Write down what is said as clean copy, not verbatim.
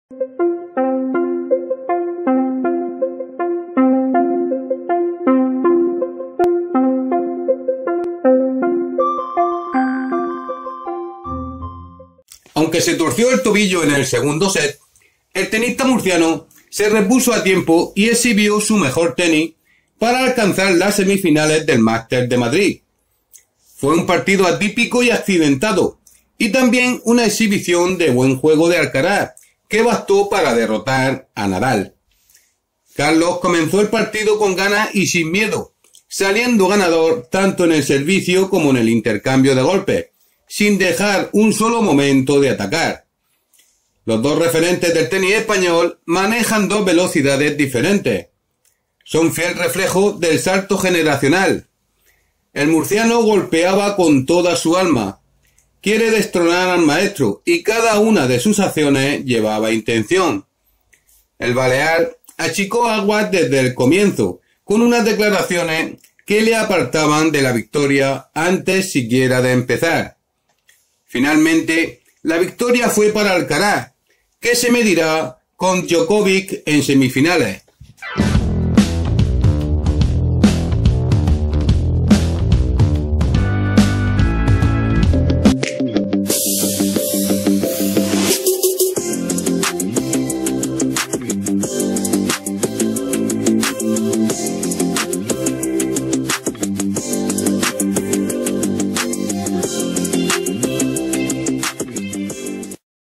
Aunque se torció el tobillo en el segundo set, el tenista murciano se repuso a tiempo y exhibió su mejor tenis para alcanzar las semifinales del Masters de Madrid. Fue un partido atípico y accidentado, y también una exhibición de buen juego de Alcaraz, que bastó para derrotar a Nadal. Carlos comenzó el partido con ganas y sin miedo, saliendo ganador tanto en el servicio como en el intercambio de golpes, sin dejar un solo momento de atacar. Los dos referentes del tenis español manejan dos velocidades diferentes. Son fiel reflejo del salto generacional. El murciano golpeaba con toda su alma. Quiere destronar al maestro y cada una de sus acciones llevaba intención. El balear achicó aguas desde el comienzo, con unas declaraciones que le apartaban de la victoria antes siquiera de empezar. Finalmente, la victoria fue para Alcaraz, que se medirá con Djokovic en semifinales.